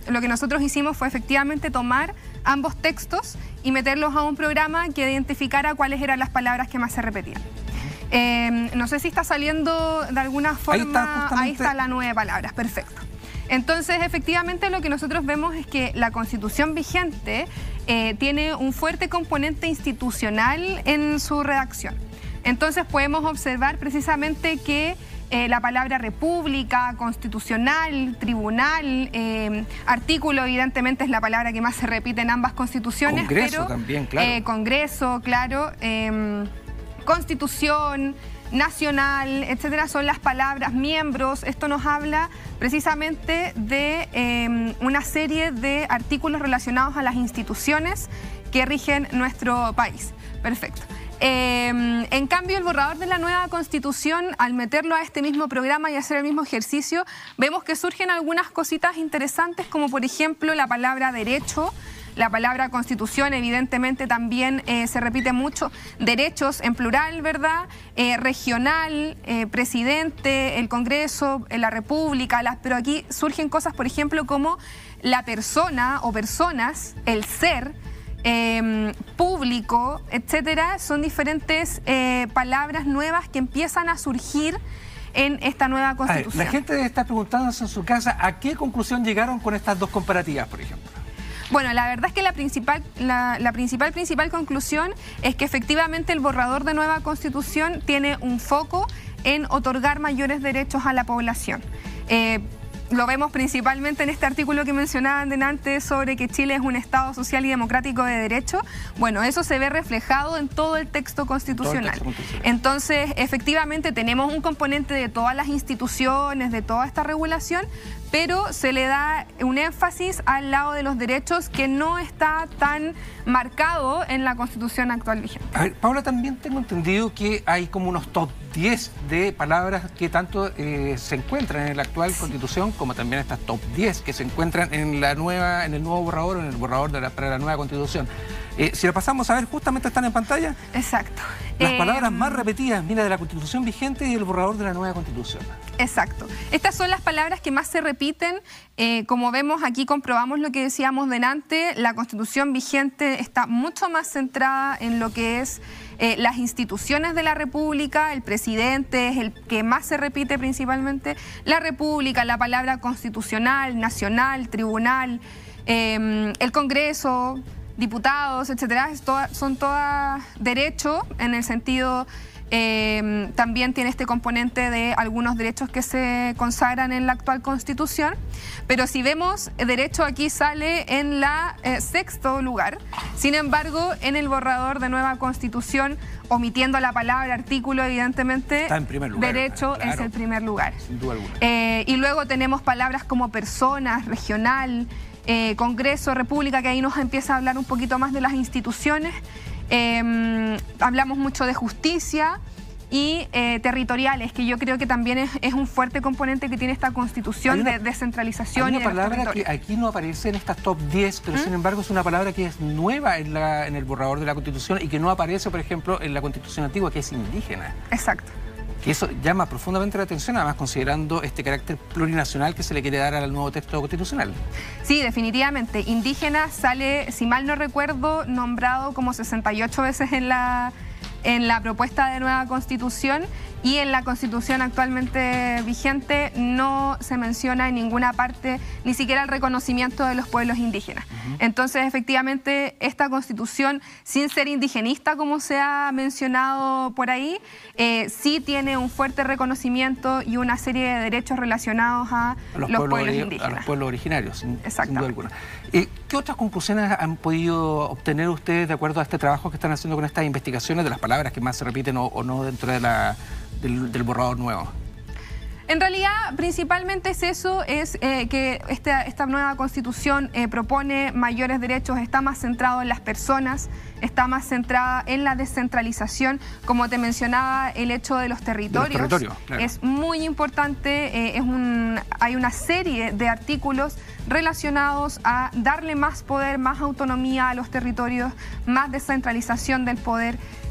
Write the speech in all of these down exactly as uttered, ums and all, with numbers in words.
lo que nosotros hicimos fue efectivamente tomar ambos textos y meterlos a un programa que identificara cuáles eran las palabras que más se repetían. Eh, no sé si está saliendo de alguna forma. Ahí está, justamente... Ahí está la nueve palabras, perfecto. Entonces, efectivamente, lo que nosotros vemos es que la Constitución vigente eh, tiene un fuerte componente institucional en su redacción. Entonces, podemos observar precisamente que eh, la palabra república, constitucional, tribunal, eh, artículo, evidentemente, es la palabra que más se repite en ambas constituciones. Congreso pero, también, claro. Eh, Congreso, claro. Eh, Constitución, nacional, etcétera, son las palabras miembros. Esto nos habla precisamente de eh, una serie de artículos relacionados a las instituciones que rigen nuestro país. Perfecto. Eh, en cambio, el borrador de la nueva Constitución, al meterlo a este mismo programa y hacer el mismo ejercicio, vemos que surgen algunas cositas interesantes, como por ejemplo la palabra derecho. La palabra constitución evidentemente también eh, se repite mucho, derechos en plural, ¿verdad? Eh, regional, eh, presidente, el Congreso, eh, la República, las, pero aquí surgen cosas, por ejemplo, como la persona o personas, el ser, eh, público, etcétera. Son diferentes eh, palabras nuevas que empiezan a surgir en esta nueva Constitución. A ver, la gente debe estar preguntándose en su casa a qué conclusión llegaron con estas dos comparativas, por ejemplo. Bueno, la verdad es que la principal, la, la principal, principal conclusión es que efectivamente el borrador de nueva Constitución tiene un foco en otorgar mayores derechos a la población. Eh, Lo vemos principalmente en este artículo que mencionaban delante sobre que Chile es un Estado social y democrático de derecho. Bueno, eso se ve reflejado en todo el texto constitucional. El texto constitucional. Entonces, efectivamente, tenemos un componente de todas las instituciones, de toda esta regulación, pero se le da un énfasis al lado de los derechos que no está tan marcado en la Constitución actual vigente. A ver, Paula, también tengo entendido que hay como unos top diez de palabras que tanto eh, se encuentran en la actual Constitución, como también estas top diez que se encuentran en la nueva, en el nuevo borrador, en el borrador de la, para la nueva Constitución. Eh, si lo pasamos a ver, justamente están en pantalla. Exacto. Las eh, palabras más repetidas, mira, de la Constitución vigente y el borrador de la nueva Constitución. Exacto. Estas son las palabras que más se repiten. Eh, como vemos aquí, comprobamos lo que decíamos delante. La Constitución vigente está mucho más centrada en lo que es eh, las instituciones de la República. El presidente es el que más se repite principalmente. La República, la palabra constitucional, nacional, tribunal, eh, el Congreso, diputados, etcétera, son todas derechos en el sentido, eh, también tiene este componente de algunos derechos que se consagran en la actual Constitución, pero si vemos, el derecho aquí sale en la eh, sexto lugar. Sin embargo, en el borrador de nueva Constitución, omitiendo la palabra artículo, evidentemente, está en primer lugar, derecho claro, es el primer lugar. Sin duda alguna. Eh, y luego tenemos palabras como personas, regional, Eh, Congreso, República, que ahí nos empieza a hablar un poquito más de las instituciones. Eh, hablamos mucho de justicia y eh, territoriales, que yo creo que también es, es un fuerte componente que tiene esta Constitución una, de descentralización. Hay una y de palabra que aquí no aparece en estas top diez, pero ¿Mm? sin embargo es una palabra que es nueva en, la, en el borrador de la Constitución y que no aparece, por ejemplo, en la Constitución antigua, que es indígena. Exacto. Y eso llama profundamente la atención, además considerando este carácter plurinacional que se le quiere dar al nuevo texto constitucional. Sí, definitivamente. Indígena sale, si mal no recuerdo, nombrado como sesenta y ocho veces en la, en la propuesta de nueva Constitución, y en la Constitución actualmente vigente no se menciona en ninguna parte ni siquiera el reconocimiento de los pueblos indígenas. Uh-huh. Entonces, efectivamente, esta Constitución, sin ser indigenista, como se ha mencionado por ahí, eh, sí tiene un fuerte reconocimiento y una serie de derechos relacionados a, a los, los pueblos, pueblos indígenas. A los pueblos originarios, sin, sin duda alguna. Eh, ¿Qué otras conclusiones han podido obtener ustedes de acuerdo a este trabajo que están haciendo con estas investigaciones de las palabras que más se repiten o, o no dentro de la... Del, del borrador nuevo? En realidad, principalmente es eso, es eh, que esta, esta nueva Constitución eh, propone mayores derechos, está más centrado en las personas, está más centrada en la descentralización. Como te mencionaba, el hecho de los territorios, de los territorios claro. es muy importante. Eh, es un, hay una serie de artículos relacionados a darle más poder, más autonomía a los territorios, más descentralización del poder.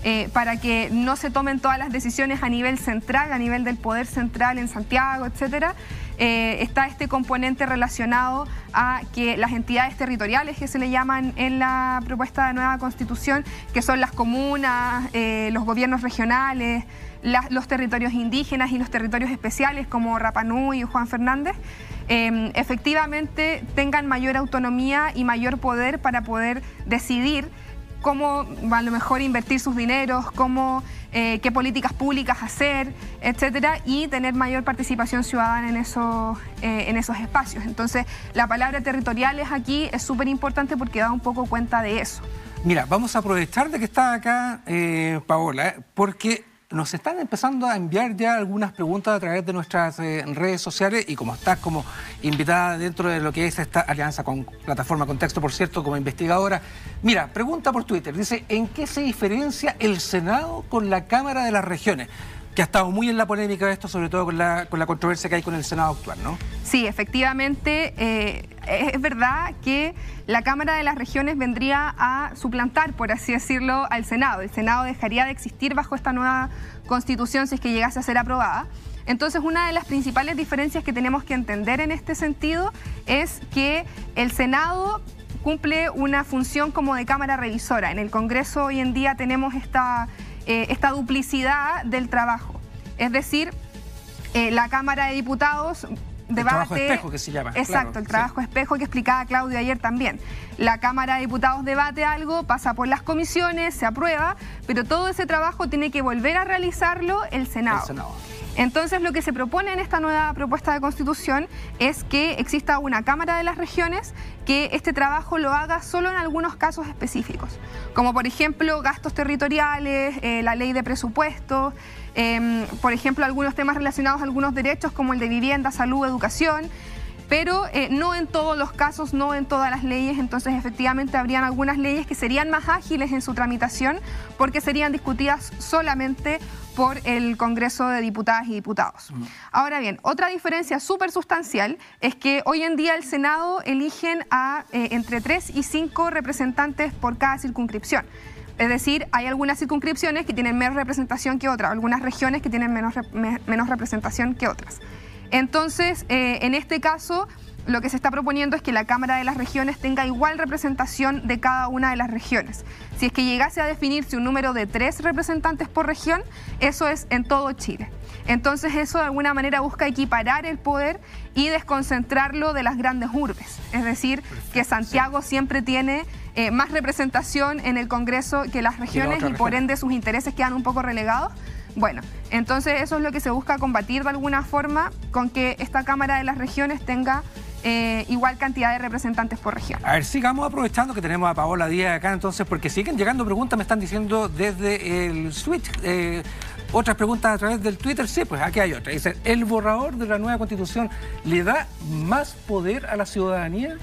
eh, para que no se tomen todas las decisiones a nivel central, a nivel del poder central en Santiago, etcétera. Eh, está este componente relacionado a que las entidades territoriales que se le llaman en la propuesta de nueva constitución, que son las comunas, eh, los gobiernos regionales, las, los territorios indígenas y los territorios especiales como Rapa Nui y Juan Fernández, eh, efectivamente tengan mayor autonomía y mayor poder para poder decidir cómo a lo mejor invertir sus dineros, cómo, eh, qué políticas públicas hacer, etcétera, y tener mayor participación ciudadana en esos, eh, en esos espacios. Entonces, la palabra territoriales aquí es súper importante porque da un poco cuenta de eso. Mira, vamos a aprovechar de que está acá eh, Paola, eh, porque nos están empezando a enviar ya algunas preguntas a través de nuestras eh, redes sociales, y como estás como invitada dentro de lo que es esta alianza con Plataforma Contexto, por cierto, como investigadora, mira, pregunta por Twitter, dice, ¿en qué se diferencia el Senado con la Cámara de las Regiones? Que ha estado muy en la polémica esto, sobre todo con la, con la controversia que hay con el Senado actual, ¿no? Sí, efectivamente, eh, es verdad que la Cámara de las Regiones vendría a suplantar, por así decirlo, al Senado. El Senado dejaría de existir bajo esta nueva Constitución si es que llegase a ser aprobada. Entonces, una de las principales diferencias que tenemos que entender en este sentido es que el Senado cumple una función como de Cámara Revisora. En el Congreso hoy en día tenemos esta... Eh, esta duplicidad del trabajo. Es decir, eh, la Cámara de Diputados debate... El trabajo espejo que se llama. Exacto, claro, el trabajo sí. espejo que explicaba Claudio ayer también. La Cámara de Diputados debate algo, pasa por las comisiones, se aprueba, pero todo ese trabajo tiene que volver a realizarlo el Senado. El Senado. Entonces, lo que se propone en esta nueva propuesta de Constitución es que exista una Cámara de las Regiones que este trabajo lo haga solo en algunos casos específicos, como por ejemplo gastos territoriales, eh, la ley de presupuestos, eh, por ejemplo algunos temas relacionados a algunos derechos como el de vivienda, salud, educación, pero eh, no en todos los casos, no en todas las leyes. Entonces efectivamente habrían algunas leyes que serían más ágiles en su tramitación porque serían discutidas solamente por el Congreso de Diputadas y Diputados. Mm. Ahora bien, otra diferencia súper sustancial es que hoy en día el Senado eligen a eh, entre tres y cinco representantes por cada circunscripción. Es decir, hay algunas circunscripciones que tienen menos representación que otras, algunas regiones que tienen menos, rep menos representación que otras. Entonces, eh, en este caso, lo que se está proponiendo es que la Cámara de las Regiones tenga igual representación de cada una de las regiones. Si es que llegase a definirse un número de tres representantes por región, eso es en todo Chile. Entonces, eso de alguna manera busca equiparar el poder y desconcentrarlo de las grandes urbes. Es decir, Perfecto, que Santiago sí. siempre tiene eh, más representación en el Congreso que las regiones y, y por ende sus intereses quedan un poco relegados. Bueno, entonces eso es lo que se busca combatir de alguna forma con que esta Cámara de las Regiones tenga eh, igual cantidad de representantes por región. A ver, sigamos aprovechando que tenemos a Paola Díaz acá entonces, porque siguen llegando preguntas, me están diciendo desde el Switch, eh, otras preguntas a través del Twitter. Sí, pues aquí hay otra. Dice, ¿el borrador de la nueva Constitución le da más poder a la ciudadanía?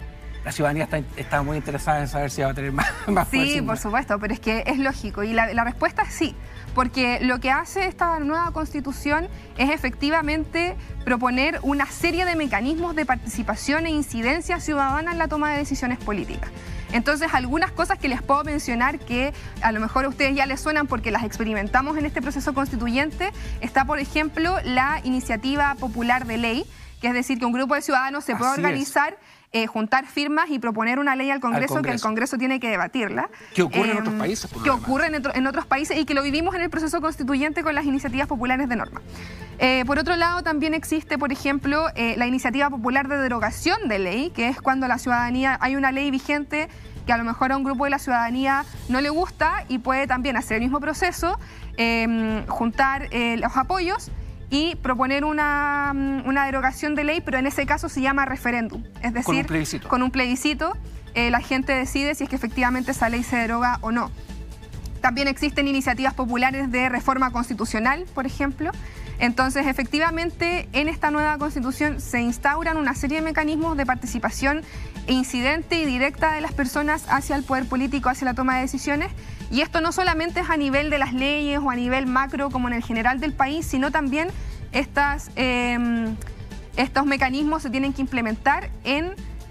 La ciudadanía está, está muy interesada en saber si va a tener más, más sí, poder. Sí, por supuesto, pero es que es lógico. Y la, la respuesta es sí, porque lo que hace esta nueva Constitución es efectivamente proponer una serie de mecanismos de participación e incidencia ciudadana en la toma de decisiones políticas. Entonces, algunas cosas que les puedo mencionar que a lo mejor a ustedes ya les suenan porque las experimentamos en este proceso constituyente, está, por ejemplo, la iniciativa popular de ley, que es decir, que un grupo de ciudadanos se puede Así organizar, eh, juntar firmas y proponer una ley al Congreso, al Congreso que el Congreso tiene que debatirla. ¿Qué ocurre eh, en otros países? Por que ocurre en, en otros países y que lo vivimos en el proceso constituyente con las iniciativas populares de norma. Eh, por otro lado, también existe, por ejemplo, eh, la iniciativa popular de derogación de ley, que es cuando la ciudadanía, hay una ley vigente que a lo mejor a un grupo de la ciudadanía no le gusta y puede también hacer el mismo proceso, eh, juntar eh, los apoyos y proponer una, una derogación de ley, pero en ese caso se llama referéndum. Es decir, con un plebiscito, con un plebiscito eh, la gente decide si es que efectivamente esa ley se deroga o no. También existen iniciativas populares de reforma constitucional, por ejemplo. Entonces, efectivamente, en esta nueva Constitución se instauran una serie de mecanismos de participación incidente y directa de las personas hacia el poder político, hacia la toma de decisiones. Y esto no solamente es a nivel de las leyes o a nivel macro como en el general del país, sino también estas, eh, estos mecanismos se tienen que implementar en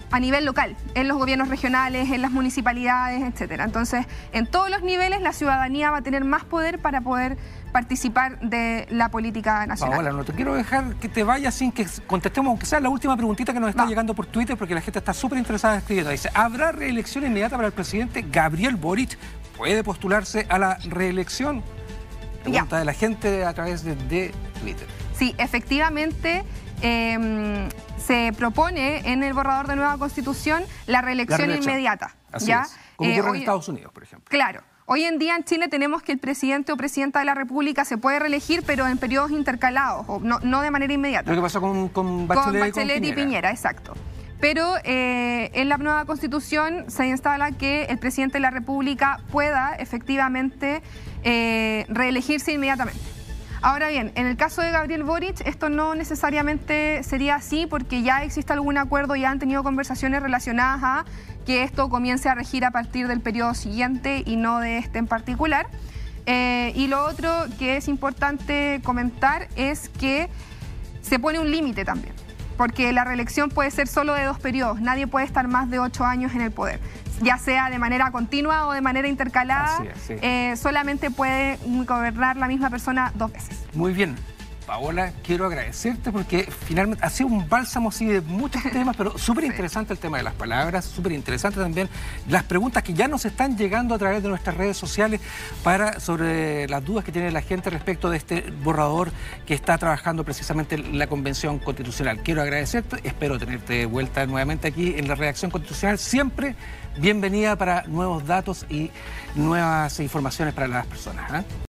a nivel local, en los gobiernos regionales, en las municipalidades, etcétera. Entonces, en todos los niveles la ciudadanía va a tener más poder para poder participar de la política nacional. Paola, no te quiero dejar que te vayas sin que contestemos, aunque sea la última preguntita que nos está Va. llegando por Twitter, porque la gente está súper interesada escribiendo. Dice, ¿habrá reelección inmediata para el presidente Gabriel Boric? ¿Puede postularse a la reelección? Pregunta Ya. de la gente a través de, de Twitter. Sí, efectivamente, eh, se propone en el borrador de nueva Constitución la reelección, La reelección. inmediata. Así ¿ya? es. Como Eh, ocurre en hoy- Estados Unidos, por ejemplo. Claro. Hoy en día en Chile tenemos que el presidente o presidenta de la República se puede reelegir, pero en periodos intercalados, o no, no de manera inmediata. Lo que pasó con, con Bachelet, Con Bachelet y Piñera, exacto. Pero eh, en la nueva Constitución se instala que el presidente de la República pueda efectivamente eh, reelegirse inmediatamente. Ahora bien, en el caso de Gabriel Boric, esto no necesariamente sería así porque ya existe algún acuerdo, ya han tenido conversaciones relacionadas a que esto comience a regir a partir del periodo siguiente y no de este en particular. Eh, y lo otro que es importante comentar es que se pone un límite también, porque la reelección puede ser solo de dos periodos, nadie puede estar más de ocho años en el poder, ya sea de manera continua o de manera intercalada, Así es, sí. eh, solamente puede gobernar la misma persona dos veces. Muy bien. Paola, quiero agradecerte porque finalmente ha sido un bálsamo así de muchos temas, pero súper interesante el tema de las palabras, súper interesante también las preguntas que ya nos están llegando a través de nuestras redes sociales para sobre las dudas que tiene la gente respecto de este borrador que está trabajando precisamente la Convención Constitucional. Quiero agradecerte, espero tenerte de vuelta nuevamente aquí en la Redacción Constitucional. Siempre bienvenida para nuevos datos y nuevas informaciones para las personas, ¿eh?